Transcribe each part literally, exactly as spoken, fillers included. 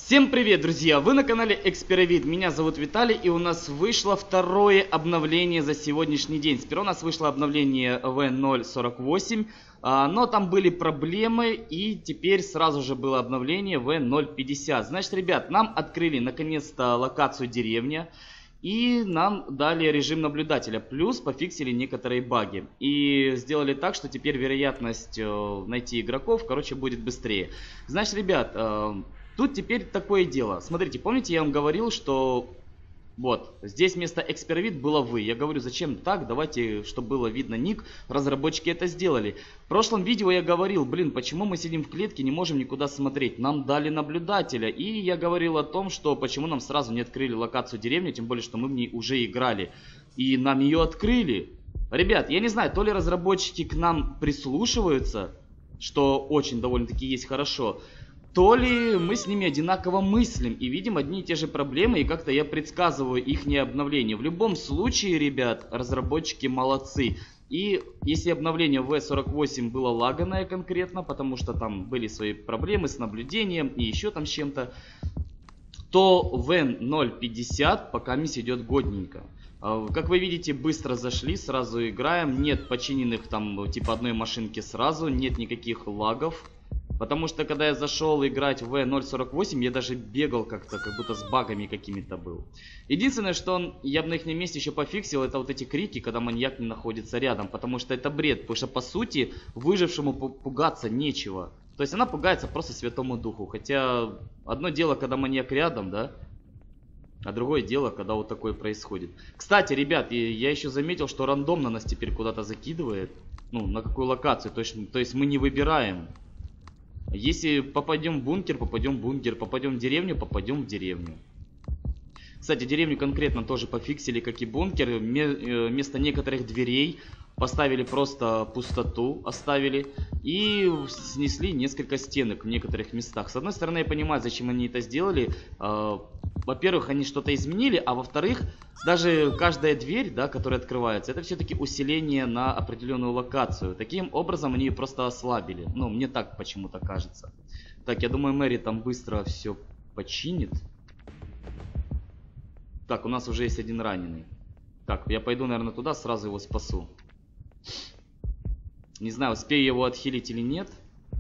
Всем привет, друзья! Вы на канале Эксперовид. Меня зовут Виталий, и у нас вышло второе обновление за сегодняшний день. Сперва у нас вышло обновление ви ноль сорок восемь, но там были проблемы, и теперь сразу же было обновление ви ноль пятьдесят. Значит, ребят, нам открыли наконец-то локацию деревня, и нам дали режим наблюдателя, плюс пофиксили некоторые баги. И сделали так, что теперь вероятность найти игроков, короче, будет быстрее. Значит, ребят... Тут теперь такое дело. Смотрите, помните, я вам говорил, что вот, здесь вместо Эксперовид было вы. Я говорю, зачем так? Давайте, чтобы было видно ник. Разработчики это сделали. В прошлом видео я говорил, блин, почему мы сидим в клетке, не можем никуда смотреть? Нам дали наблюдателя. И я говорил о том, что почему нам сразу не открыли локацию деревни, тем более, что мы в ней уже играли. И нам ее открыли. Ребят, я не знаю, то ли разработчики к нам прислушиваются, что очень довольно-таки есть хорошо, то ли мы с ними одинаково мыслим и видим одни и те же проблемы, и как-то я предсказываю их обновление. В любом случае, ребят, разработчики молодцы. И если обновление ви сорок восемь было лаганное конкретно, потому что там были свои проблемы с наблюдением и еще там с чем-то, то ви ноль пятьдесят пока мисс идет годненько. Как вы видите, быстро зашли, сразу играем, нет починенных там типа одной машинки сразу, нет никаких лагов. Потому что когда я зашел играть в ви ноль сорок восемь, я даже бегал как-то, как будто с багами какими-то был. Единственное, что он, я бы на их месте еще пофиксил, это вот эти крики, когда маньяк не находится рядом. Потому что это бред, потому что по сути выжившему пугаться нечего. То есть она пугается просто Святому Духу. Хотя одно дело, когда маньяк рядом, да? А другое дело, когда вот такое происходит. Кстати, ребят, я еще заметил, что рандомно нас теперь куда-то закидывает. Ну, на какую локацию, то есть, то есть мы не выбираем. Если попадем в бункер, попадем в бункер, попадем в деревню, попадем в деревню. Кстати, деревню конкретно тоже пофиксили, как и бункер. Вместо некоторых дверей поставили просто пустоту, оставили. И снесли несколько стенок в некоторых местах. С одной стороны, я понимаю, зачем они это сделали. Во-первых, они что-то изменили, а во-вторых, даже каждая дверь, да, которая открывается, это все-таки усиление на определенную локацию. Таким образом, они ее просто ослабили. Ну, мне так почему-то кажется. Так, я думаю, Мэри там быстро все починит. Так, у нас уже есть один раненый. Так, я пойду, наверное, туда, сразу его спасу. Не знаю, успею его отхилить или нет.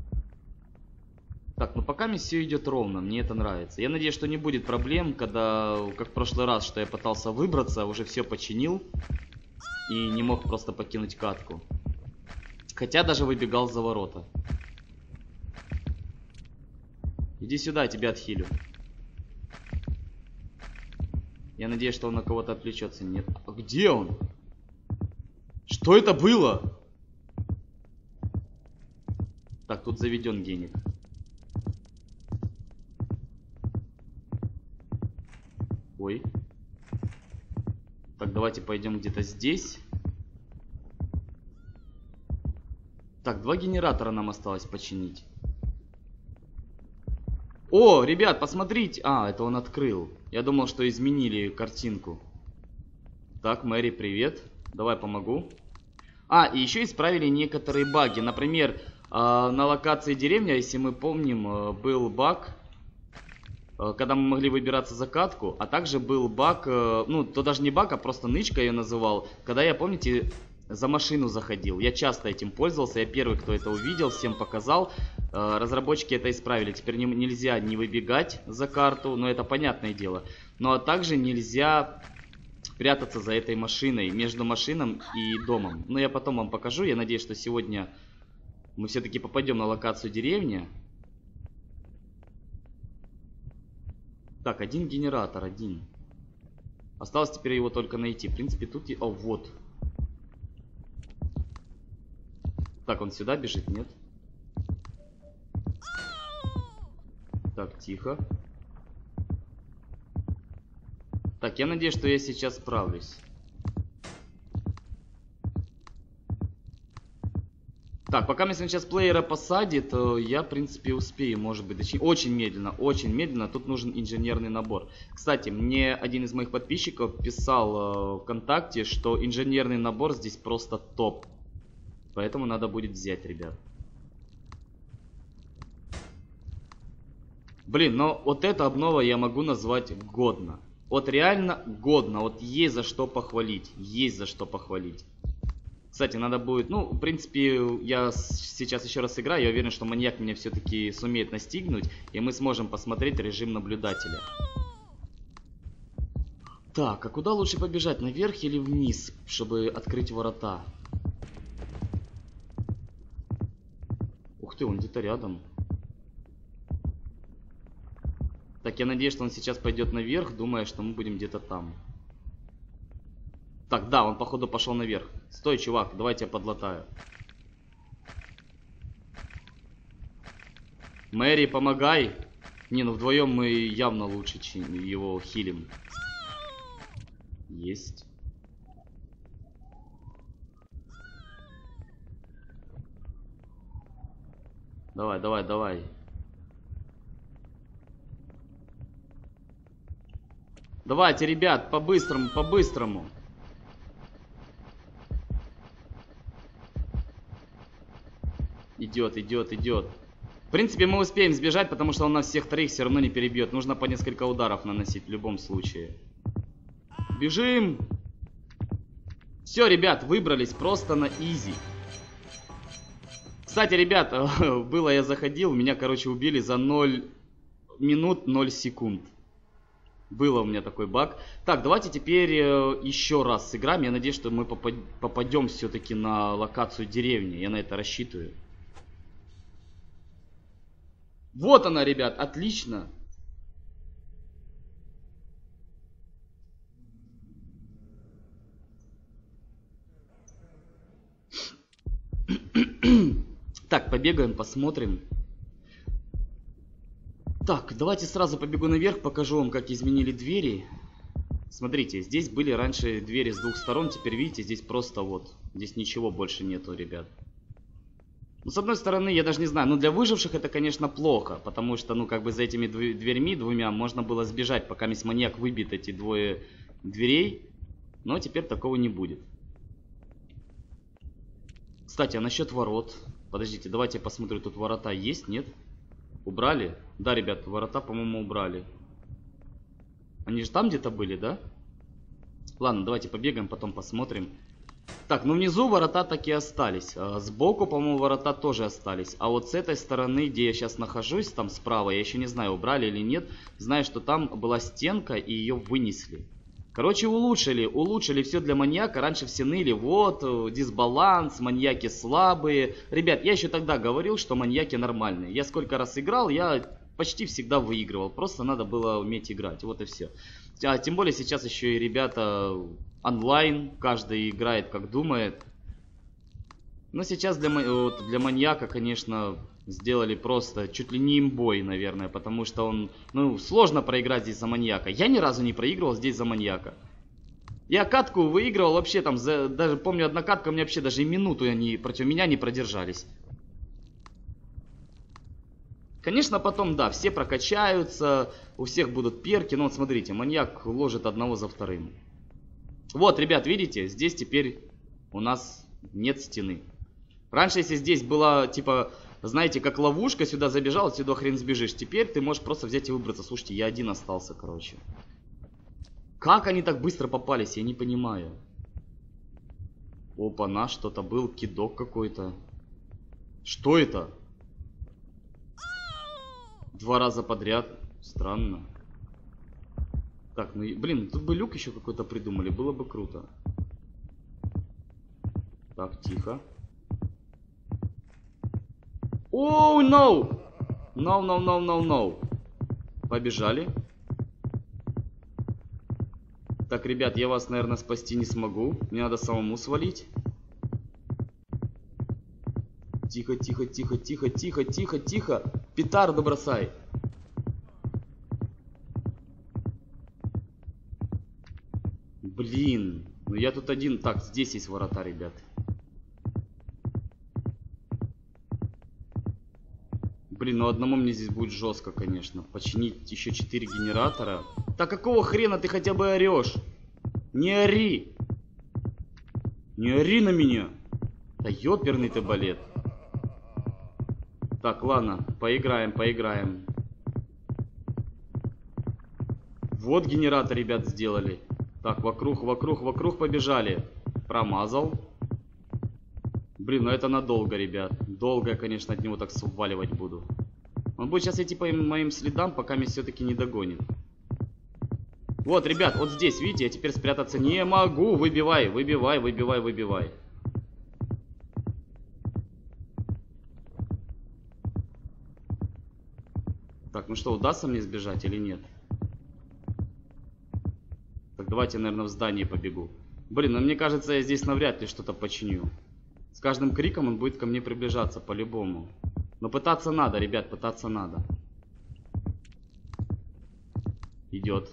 Так, ну пока мне все идет ровно, мне это нравится. Я надеюсь, что не будет проблем, когда, как в прошлый раз, что я пытался выбраться, уже все починил и не мог просто покинуть катку. Хотя даже выбегал за ворота. Иди сюда, я тебя отхилю. Я надеюсь, что он на кого-то отвлечется. Нет. А где он? Что это было? Так, тут заведен геник. Ой. Так, давайте пойдем где-то здесь. Так, два генератора нам осталось починить. О, ребят, посмотрите. А, это он открыл. Я думал, что изменили картинку. Так, Мэри, привет. Давай помогу. А, и еще исправили некоторые баги. Например, на локации деревня, если мы помним, был баг, когда мы могли выбираться за катку, а также был баг, ну, то даже не баг, а просто нычка я называл, когда я, помните, за машину заходил. Я часто этим пользовался, я первый, кто это увидел, всем показал. Разработчики это исправили. Теперь не, нельзя не выбегать за карту, но это понятное дело. Но также нельзя прятаться за этой машиной, между машином и домом. Но я потом вам покажу, я надеюсь, что сегодня мы все-таки попадем на локацию деревня. Так, один генератор, один. Осталось теперь его только найти. В принципе, тут... И... О, вот. Так, он сюда бежит, нет? Так, тихо. Так, я надеюсь, что я сейчас справлюсь. Так, пока мне сейчас плеера посадит, я, в принципе, успею, может быть, точнее, очень медленно, очень медленно. Тут нужен инженерный набор. Кстати, мне один из моих подписчиков писал э, ВКонтакте, что инженерный набор здесь просто топ. Поэтому надо будет взять, ребят. Блин, но вот эта обнова я могу назвать годно. Вот реально годно. Вот есть за что похвалить. Есть за что похвалить. Кстати, надо будет... Ну, в принципе, я сейчас еще раз играю. Я уверен, что маньяк меня все-таки сумеет настигнуть. И мы сможем посмотреть режим наблюдателя. Так, а куда лучше побежать? Наверх или вниз, чтобы открыть ворота? Ух ты, он где-то рядом. Так, я надеюсь, что он сейчас пойдет наверх, думая, что мы будем где-то там. Так, да, он походу пошел наверх. Стой, чувак, давайте я подлатаю. Мэри, помогай. Не, ну вдвоем мы явно лучше, чем его хилим. Есть. Давай, давай, давай. Давайте, ребят, по-быстрому, по-быстрому. Идет, идет, идет. В принципе, мы успеем сбежать, потому что он нас всех троих все равно не перебьет. Нужно по несколько ударов наносить в любом случае. Бежим! Все, ребят, выбрались просто на изи. Кстати, ребят, было я заходил, меня, короче, убили за ноль минут ноль секунд. Было у меня такой баг. Так, давайте теперь э, еще раз сыграем. Я надеюсь, что мы попад попадем все-таки на локацию деревни. Я на это рассчитываю. Вот она, ребят, отлично. Так, побегаем, посмотрим. Так, давайте сразу побегу наверх, покажу вам, как изменили двери. Смотрите, здесь были раньше двери с двух сторон, теперь видите, здесь просто вот. Здесь ничего больше нету, ребят. Ну, с одной стороны, я даже не знаю, но для выживших это, конечно, плохо, потому что, ну, как бы за этими дверьми двумя можно было сбежать, пока мисс маньяк выбит эти двое дверей. Но теперь такого не будет. Кстати, а насчет ворот. Подождите, давайте я посмотрю, тут ворота есть, нет? Убрали? Да, ребят, ворота, по-моему, убрали. Они же там где-то были, да? Ладно, давайте побегаем, потом посмотрим. Так, ну внизу ворота так и остались. А сбоку, по-моему, ворота тоже остались. А вот с этой стороны, где я сейчас нахожусь, там справа, я еще не знаю, убрали или нет. Знаю, что там была стенка, и ее вынесли. Короче, улучшили, улучшили все для маньяка. Раньше все ныли, вот, дисбаланс, маньяки слабые. Ребят, я еще тогда говорил, что маньяки нормальные. Я сколько раз играл, я почти всегда выигрывал. Просто надо было уметь играть, вот и все. А тем более сейчас еще и ребята онлайн, каждый играет как думает. Но сейчас для, вот, для маньяка, конечно, сделали просто чуть ли не имбой, наверное, потому что он, ну, сложно проиграть здесь за маньяка. Я ни разу не проигрывал здесь за маньяка. Я катку выигрывал вообще там, за, даже помню, одна катка у меня вообще даже и минуту они против меня не продержались. Конечно, потом, да, все прокачаются, у всех будут перки, но вот смотрите, маньяк ложит одного за вторым. Вот, ребят, видите, здесь теперь у нас нет стены. Раньше, если здесь была, типа, знаете, как ловушка, сюда забежал, отсюда хрен сбежишь. Теперь ты можешь просто взять и выбраться. Слушайте, я один остался, короче. Как они так быстро попались, я не понимаю. Опа-на, что-то был, кидок какой-то. Что это? Два раза подряд. Странно. Так, ну, блин, тут бы люк еще какой-то придумали, было бы круто. Так, тихо. Оу, oh, no! No, no, no, no, no. Побежали. Так, ребят, я вас, наверное, спасти не смогу. Мне надо самому свалить. Тихо, тихо, тихо, тихо, тихо, тихо, тихо. Петарду бросай. Блин. Ну я тут один. Так, здесь есть ворота, ребят. Блин, ну одному мне здесь будет жестко, конечно. Починить еще четыре генератора. Так какого хрена ты хотя бы орешь? Не ори. Не ори на меня. Да ёперный ты балет. Так, ладно, поиграем, поиграем. Вот генератор, ребят, сделали. Так, вокруг, вокруг, вокруг побежали. Промазал. Блин, ну это надолго, ребят. Долго я, конечно, от него так сваливать буду. Он будет сейчас идти по моим следам, пока меня все-таки не догонит. Вот, ребят, вот здесь, видите, я теперь спрятаться не могу. Выбивай, выбивай, выбивай, выбивай. Так, ну что, удастся мне сбежать или нет? Так, давайте, наверное, в здание побегу. Блин, ну мне кажется, я здесь навряд ли что-то починю. С каждым криком он будет ко мне приближаться, по-любому. Но пытаться надо, ребят, пытаться надо. Идет.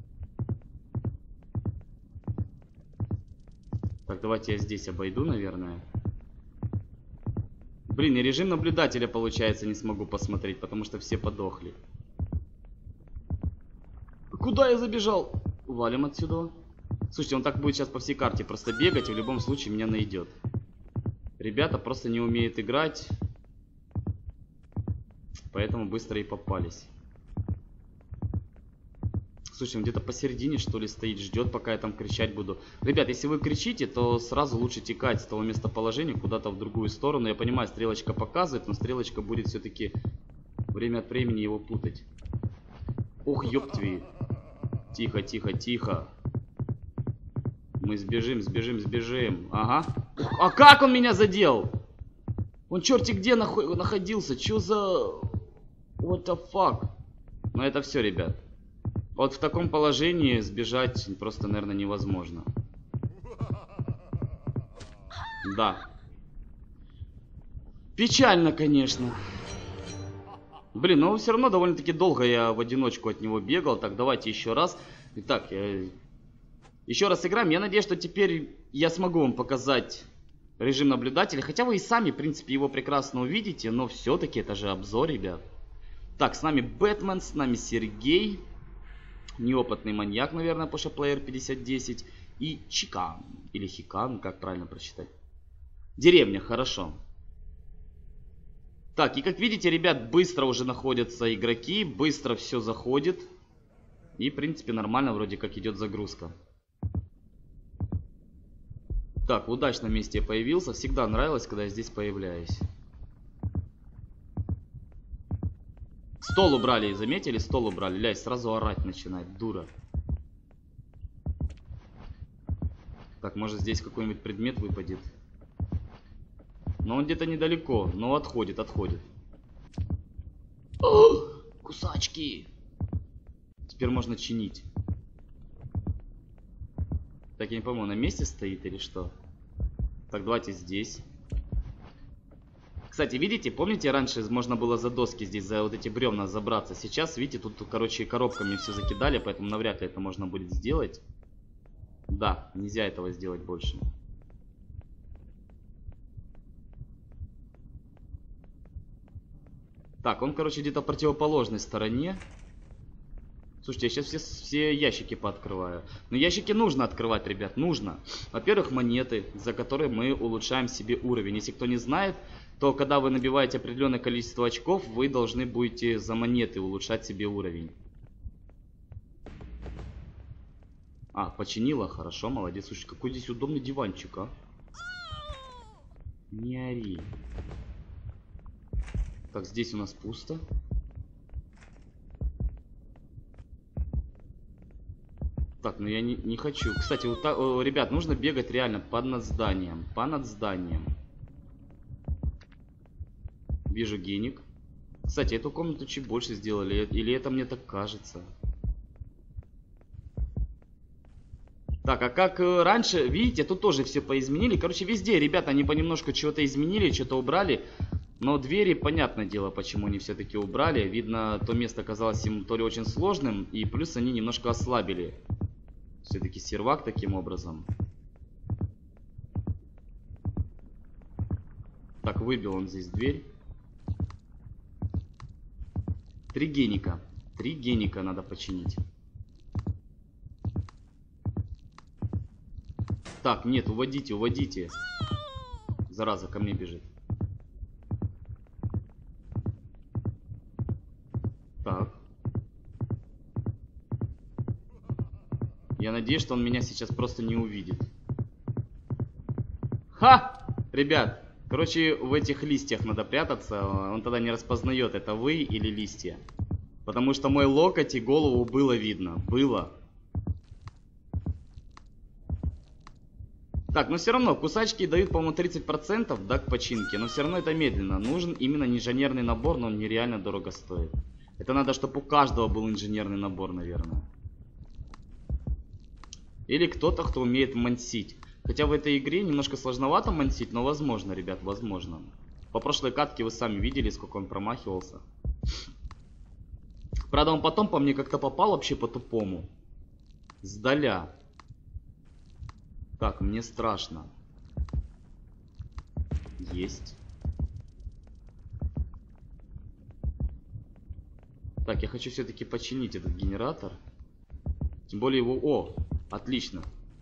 Так, давайте я здесь обойду, наверное. Блин, и режим наблюдателя, получается, не смогу посмотреть, потому что все подохли. Куда я забежал? Валим отсюда. Слушайте, он так будет сейчас по всей карте просто бегать, и в любом случае меня найдет. Ребята просто не умеют играть, поэтому быстро и попались. Слушай, он где-то посередине, что ли, стоит, ждет, пока я там кричать буду. Ребят, если вы кричите, то сразу лучше текать с того местоположения куда-то в другую сторону. Я понимаю, стрелочка показывает, но стрелочка будет все-таки время от времени его путать. Ох, ёптви. Тихо, тихо, тихо. Мы сбежим, сбежим, сбежим. Ага. А как он меня задел? Он черти где нах- находился? Чё за... What the fuck? Ну это все, ребят. Вот в таком положении сбежать просто, наверное, невозможно. Да. Печально, конечно. Блин, но все равно довольно-таки долго я в одиночку от него бегал. Так, давайте еще раз. Итак, я... еще раз играем. Я надеюсь, что теперь я смогу вам показать режим наблюдателя. Хотя вы и сами, в принципе, его прекрасно увидите. Но все-таки это же обзор, ребят. Так, с нами Бэтмен, с нами Сергей. Неопытный маньяк, наверное, Поша Плеер пятьдесят десять. И Чикан. Или Хикан, как правильно прочитать. Деревня, хорошо. Так, и как видите, ребят, быстро уже находятся игроки. Быстро все заходит. И, в принципе, нормально вроде как идет загрузка. Так, в удачном месте я появился. Всегда нравилось, когда я здесь появляюсь. Стол убрали, заметили? Стол убрали. Ляй, сразу орать начинает, дура. Так, может здесь какой-нибудь предмет выпадет. Но он где-то недалеко. Но отходит, отходит. О, кусачки! Теперь можно чинить. Так, я не пойму, на месте стоит или что? Так, давайте здесь. Кстати, видите, помните, раньше можно было за доски здесь, за вот эти бревна забраться. Сейчас, видите, тут, короче, коробками все закидали, поэтому навряд ли это можно будет сделать. Да, нельзя этого сделать больше. Так, он, короче, где-то в противоположной стороне. Слушайте, я сейчас все, все ящики пооткрываю. Но ящики нужно открывать, ребят, нужно. Во-первых, монеты, за которые мы улучшаем себе уровень. Если кто не знает, то когда вы набиваете определенное количество очков, вы должны будете за монеты улучшать себе уровень. А, починила, хорошо, молодец. Слушай, какой здесь удобный диванчик, а. Не ори. Так, здесь у нас пусто. Так, ну я не, не хочу. Кстати, вот так, о, ребят, нужно бегать реально под над зданием. По над зданием. Вижу геник. Кстати, эту комнату чуть больше сделали. Или это мне так кажется? Так, а как раньше, видите, тут тоже все поизменили. Короче, везде, ребята, они понемножку чего-то изменили, что-то убрали. Но двери, понятное дело, почему они все-таки убрали. Видно, то место казалось им то ли очень сложным, и плюс они немножко ослабили все-таки сервак таким образом. Так, выбил он здесь дверь. Три геника. Три геника надо починить. Так, нет, уводите, уводите. Зараза, ко мне бежит. Так. Я надеюсь, что он меня сейчас просто не увидит. Ха! Ребят, короче, в этих листьях надо прятаться. Он тогда не распознает, это вы или листья. Потому что мой локоть и голову было видно. Было. Так, но все равно, кусачки дают, по-моему, тридцать процентов, да, к починке. Но все равно это медленно. Нужен именно инженерный набор, но он нереально дорого стоит. Это надо, чтобы у каждого был инженерный набор, наверное. Или кто-то, кто умеет мансить. Хотя в этой игре немножко сложновато мансить, но возможно, ребят, возможно. По прошлой катке вы сами видели, сколько он промахивался. Правда, он потом по мне как-то попал вообще по-тупому. Сдаля. Так, мне страшно. Есть. Так, я хочу все-таки починить этот генератор. Тем более его... О, отлично.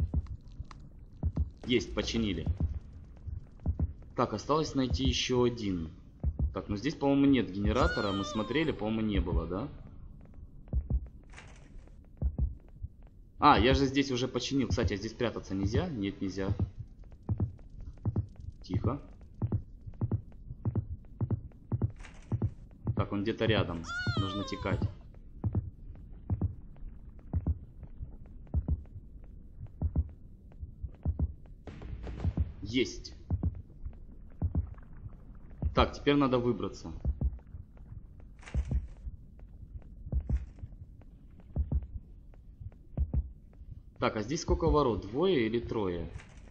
Есть, починили. Так, осталось найти еще один. Так, ну здесь, по-моему, нет генератора. Мы смотрели, по-моему, не было, да? А, я же здесь уже починил. Кстати, а здесь прятаться нельзя? Нет, нельзя. Тихо. Так, он где-то рядом. Нужно текать. Есть. Так, теперь надо выбраться. Так, а здесь сколько ворот? Двое или трое?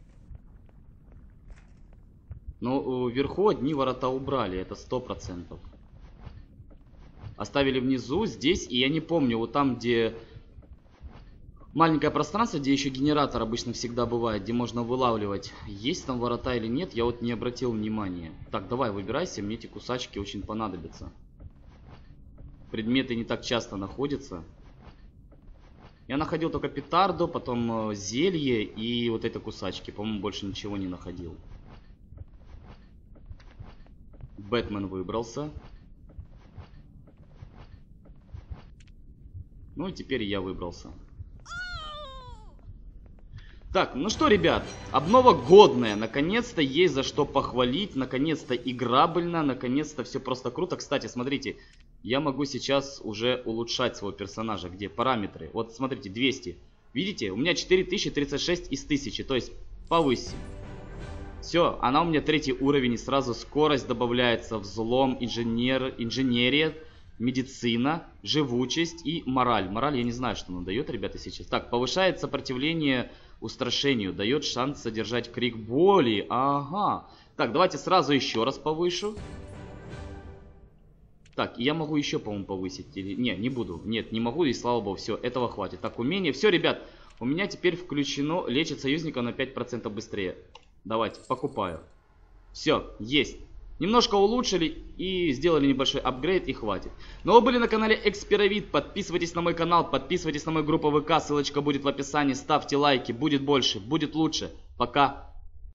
Ну, вверху одни ворота убрали, это сто процентов. Оставили внизу, здесь, и я не помню, вот там, где маленькое пространство, где еще генератор обычно всегда бывает, где можно вылавливать, есть там ворота или нет, я вот не обратил внимания. Так, давай, выбирайся, мне эти кусачки очень понадобятся. Предметы не так часто находятся. Я находил только петарду, потом зелье и вот это кусачки. По-моему, больше ничего не находил. Бэтмен выбрался. Ну и теперь я выбрался. Так, ну что, ребят, обнова годная. Наконец-то есть за что похвалить. Наконец-то играбельно. Наконец-то все просто круто. Кстати, смотрите, я могу сейчас уже улучшать своего персонажа. Где параметры? Вот смотрите, двести. Видите, у меня четыре тысячи тридцать шесть из тысячи. То есть повысить. Все, она у меня третий уровень. И сразу скорость добавляется, взлом, инженер, инженерия, медицина, живучесть и мораль. Мораль я не знаю, что она дает, ребята, сейчас. Так, повышает сопротивление устрашению, дает шанс содержать крик боли. Ага. Так, давайте сразу еще раз повышу. Так, я могу еще, по-моему, повысить. Или... Не, не буду. Нет, не могу, и слава богу, все, этого хватит. Так, умение. Все, ребят, у меня теперь включено лечит союзника на пять процентов быстрее. Давайте, покупаю. Все, есть. Немножко улучшили и сделали небольшой апгрейд, и хватит. Но вы были на канале Экспировид. Подписывайтесь на мой канал, подписывайтесь на мою группу ВК. Ссылочка будет в описании. Ставьте лайки. Будет больше, будет лучше. Пока.